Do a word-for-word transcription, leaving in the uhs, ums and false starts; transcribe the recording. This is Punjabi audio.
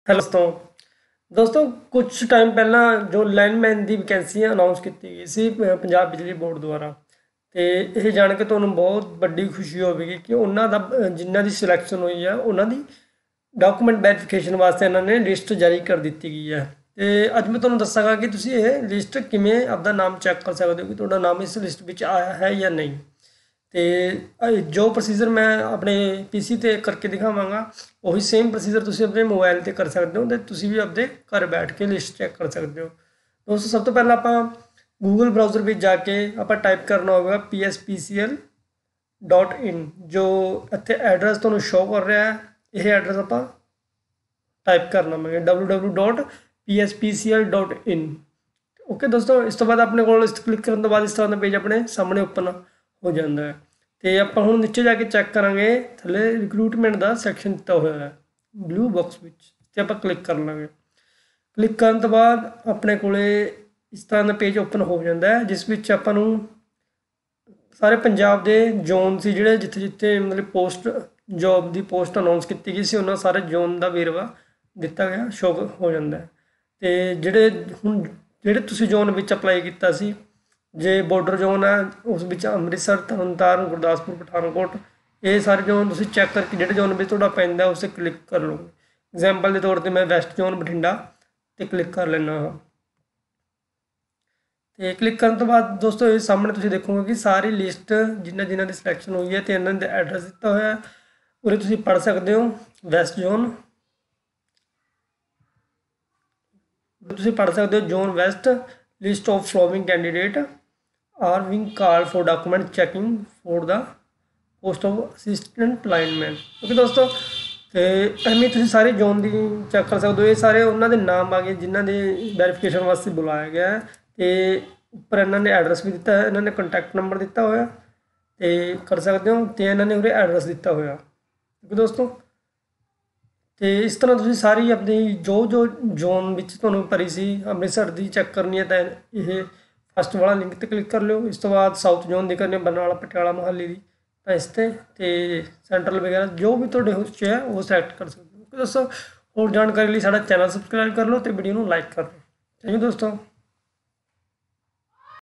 हेलो दोस्तों दोस्तों कुछ टाइम पहला जो ਲਾਈਨਮੈਨ ਦੀ ਵੈਕੈਂਸੀ ਅਨਾਉਂਸ ਕੀਤੀ ਗਈ ਸੀ ਪ- ਪੰਜਾਬ ਬਿਜਲੀ ਬੋਰਡ ਦੁਆਰਾ। ਤੇ ਇਹ ਜਾਣ ਕੇ ਤੁਹਾਨੂੰ ਬਹੁਤ ਵੱਡੀ ਖੁਸ਼ੀ ਹੋਵੇਗੀ ਕਿ ਉਹਨਾਂ ਦਾ ਅ, ਜਿਨ੍ਹਾਂ ਦੀ ਸਿਲੈਕਸ਼ਨ ਹੋਈ ਆ ਉਹਨਾਂ ਦੀ ਡਾਕੂਮੈਂਟ ਵੈਰੀਫਿਕੇਸ਼ਨ ਵਾਸਤੇ ਇਹਨਾਂ ਨੇ ਲਿਸਟ ਜਾਰੀ ਕਰ ਦਿੱਤੀ ਗਈ ਹੈ। ਤੇ ਅੱਜ ਮੈਂ ਤੁਹਾਨੂੰ ਦੱਸਾਂਗਾ ਕਿ ਤੁਸੀਂ ਇਹ ਲਿਸਟ ਕਿਵੇਂ ਆਪਦਾ ਨਾਮ ਚੈੱਕ ਕਰ ਸਕਦੇ ਹੋ ਕਿ ਤੁਹਾਡਾ ਨਾਮ ਇਸ ਲਿਸਟ ਵਿੱਚ ਆਇਆ ਹੈ ਜਾਂ ਨਹੀਂ। ਤੇ ਅ, ਜੋ ਪ੍ਰੋਸੀਜਰ ਮੈਂ ਆਪਣੇ ਪੀਸੀ ਤੇ ਕਰਕੇ ਦਿਖਾਵਾਂਗਾ ਉਹੀ ਸੇਮ ਪ੍ਰੋਸੀਜਰ ਤੁਸੀਂ ਆਪਣੇ ਮੋਬਾਈਲ ਤੇ ਕਰ ਸਕਦੇ ਹੋ ਤੇ ਤੁਸੀਂ ਵੀ ਆਪਣੇ ਘਰ ਬੈਠ ਕੇ ਲਿਸਟ ਚੈੱਕ ਕਰ ਸਕਦੇ ਹੋ। ਦੋਸਤੋ ਸਭ ਤੋਂ ਪਹਿਲਾਂ ਆਪਾਂ ਗੂਗਲ ਬਰਾਊਜ਼ਰ ਵਿੱਚ ਜਾ ਕੇ ਆਪਾਂ ਟਾਈਪ ਕਰਨਾ ਹੋਵੇਗਾ P S P C L dot in. ਜੋ ਇੱਥੇ ਐਡਰੈਸ ਤੁਹਾਨੂੰ ਸ਼ੋ ਕਰ ਰਿਹਾ ਹੈ ਇਹ ਐਡਰੈਸ ਆਪਾਂ ਟਾਈਪ ਕਰਨਾ ਹੋਵੇਗਾ W W dot P S P C L dot in. Okay ਦੋਸਤੋ, ਇਸ ਤੋਂ ਬਾਅਦ ਆਪਣੇ ਕੋਲ ਇਸ ਕਲਿੱਕ ਕਰਨ ਤੋਂ ਬਾਅਦ ਇਸ ਤਰ੍ਹਾਂ ਦਾ ਪੇਜ ਆਪਣੇ ਸਾਹਮਣੇ ਓਪਨ ਹੋ ਜਾਂਦਾ ਹੈ। ਤੇ ਆਪਾਂ ਹੁਣ ਨੀਚੇ ਜਾ ਕੇ ਚੈੱਕ ਕਰਾਂਗੇ ਥੱਲੇ ਰਿਕਰੂਟਮੈਂਟ ਦਾ ਸੈਕਸ਼ਨ ਦਿੱਤਾ ਹੋਇਆ ਹੈ ਬਲੂ ਬਾਕਸ ਵਿੱਚ ਤੇ ਆਪਾਂ ਕਲਿੱਕ ਕਰ ਲਾਂਗੇ। ਕਲਿੱਕ ਕਰਨ ਤੋਂ ਬਾਅਦ ਆਪਣੇ ਕੋਲੇ ਇਸ ਤਰ੍ਹਾਂ ਦਾ ਪੇਜ ਓਪਨ ਹੋ ਜਾਂਦਾ ਹੈ ਜਿਸ ਵਿੱਚ ਆਪਾਂ ਨੂੰ ਸਾਰੇ ਪੰਜਾਬ ਦੇ ਜ਼ੋਨ ਸੀ ਜਿਹੜੇ ਜਿੱਥੇ ਜਿੱਥੇ ਮਤਲਬ ਪੋਸਟ ਜੋਬ ਦੀ ਪੋਸਟ ਅਨਾਉਂਸ ਕੀਤੀ ਗਈ ਸੀ ਉਹਨਾਂ ਸਾਰੇ ਜ਼ੋਨ ਦਾ ਵੇਰਵਾ ਦਿੱਤਾ ਗਿਆ ਸ਼ੋ ਹੋ ਜਾਂਦਾ ਹੈ। ਤੇ ਜਿਹੜੇ ਹੁਣ ਜਿਹੜੇ ਤੁਸੀਂ ਜ਼ੋਨ ਵਿੱਚ ਅਪਲਾਈ ਕੀਤਾ ਸੀ ਜੇ ਬਾਰਡਰ ਜ਼ੋਨ ਹੈ ਉਸ ਵਿੱਚ ਅੰਮ੍ਰਿਤਸਰ ਤਰਨਤਾਰਨ ਗੁਰਦਾਸਪੁਰ ਪਠਾਨਕੋਟ ਇਹ ਸਾਰੇ ਜ਼ੋਨ ਤੁਸੀਂ ਚੈੱਕ ਕਰਕੇ ਜਿਹੜੇ ਜ਼ੋਨ ਵਿੱਚ ਤੁਹਾਡਾ ਪੈਂਦਾ ਉਸ 'ਤੇ ਕਲਿੱਕ ਕਰ ਲਓ। ਐਗਜ਼ਾਮਪਲ ਦੇ ਤੌਰ 'ਤੇ ਮੈਂ ਵੈਸਟ ਜ਼ੋਨ ਬਠਿੰਡਾ 'ਤੇ ਕਲਿੱਕ ਕਰ ਲੈਂਦਾ ਹਾਂ। ਤੇ ਕਲਿੱਕ ਕਰਨ ਤੋਂ ਬਾਅਦ ਦੋਸਤੋ ਇਹ ਸਾਹਮਣੇ ਤੁਸੀਂ ਦੇਖੋਗੇ ਕਿ ਸਾਰੀ ਲਿਸਟ ਜਿਨ੍ਹਾਂ ਜਿਨ੍ਹਾਂ ਦੀ ਸਿਲੈਕਸ਼ਨ ਹੋਈ ਹੈ ਤੇ ਇਹਨਾਂ ਦਾ ਐਡਰੈਸ ਦਿੱਤਾ ਹੋਇਆ ਉਰੇ ਤੁਸੀਂ ਪੜ੍ਹ ਸਕਦੇ ਹੋ। ਵੈਸਟ ਜ਼ੋਨ ਤੁਸੀਂ ਪੜ੍ਹ ਸਕਦੇ ਹੋ zone west list of following candidate are being call for document checking for the post of assistant lineman. Okay ਦੋਸਤੋ, ਤੇ ਐਵੇਂ ਤੁਸੀਂ ਸਾਰੇ ਜ਼ੋਨ ਦੀ ਚੈੱਕ ਕਰ ਸਕਦੇ ਹੋ। ਇਹ ਸਾਰੇ ਉਹਨਾਂ ਦੇ ਨਾਮ ਆ ਗਏ ਜਿਨ੍ਹਾਂ ਦੇ ਵੈਰੀਫਿਕੇਸ਼ਨ ਵਾਸਤੇ ਬੁਲਾਇਆ ਗਿਆ ਹੈ ਤੇ ਉੱਪਰ ਇਹਨਾਂ ਨੇ ਐਡਰੈਸ ਵੀ ਦਿੱਤਾ ਹੈ, ਇਹਨਾਂ ਨੇ ਕੰਟੈਕਟ ਨੰਬਰ ਦਿੱਤਾ ਹੋਇਆ ਤੇ ਕਰ ਸਕਦੇ ਹੋ ਤੇ ਇਹਨਾਂ ਨੇ ਉਰੇ ਐਡਰੈਸ ਦਿੱਤਾ ਹੋਇਆ। ਓਕੇ ਦੋਸਤੋ, ਤੇ ਇਸ ਤਰ੍ਹਾਂ ਤੁਸੀਂ ਸਾਰੀ ਆਪਣੀ ਜੋ ਜੋ ਜ਼ੋਨ ਵਿੱਚ ਤੁਹਾਨੂੰ ਭਰੀ ਸੀ ਅੰਮ੍ਰਿਤਸਰ ਦੀ ਚੈੱਕ ਕਰਨੀ ਹੈ ਤਾਂ ਇਹ ਫਸਟ ਵਾਲਾ ਲਿੰਕ 'ਤੇ ਕਲਿੱਕ ਕਰ ਲਿਓ। ਇਸ ਤੋਂ ਬਾਅਦ ਸਾਊਥ ਜ਼ੋਨ ਦੀ ਕਰਨੀ ਹੈ ਬਰਨਾਲਾ ਪਟਿਆਲਾ ਮੁਹਾਲੀ ਦੀ ਤਾਂ ਇਸ 'ਤੇ ਤੇ ਸੈਂਟਰਲ ਵਗੈਰਾ ਜੋ ਵੀ ਤੁਹਾਡੇ ਉਸ 'ਚ ਹੈ ਉਹ ਸਿਲੈਕਟ ਕਰ ਸਕਦੇ ਹੋ। ਓਕੇ ਦੋਸਤੋ, ਹੋਰ ਜਾਣਕਾਰੀ ਲਈ ਸਾਡਾ ਚੈਨਲ ਸਬਸਕ੍ਰਾਈਬ ਕਰ ਲਓ ਤੇ ਵੀਡੀਓ ਨੂੰ ਲਾਈਕ ਕਰ ਲਓ। ਥੈਂਕ ਯੂ ਦੋਸਤੋ।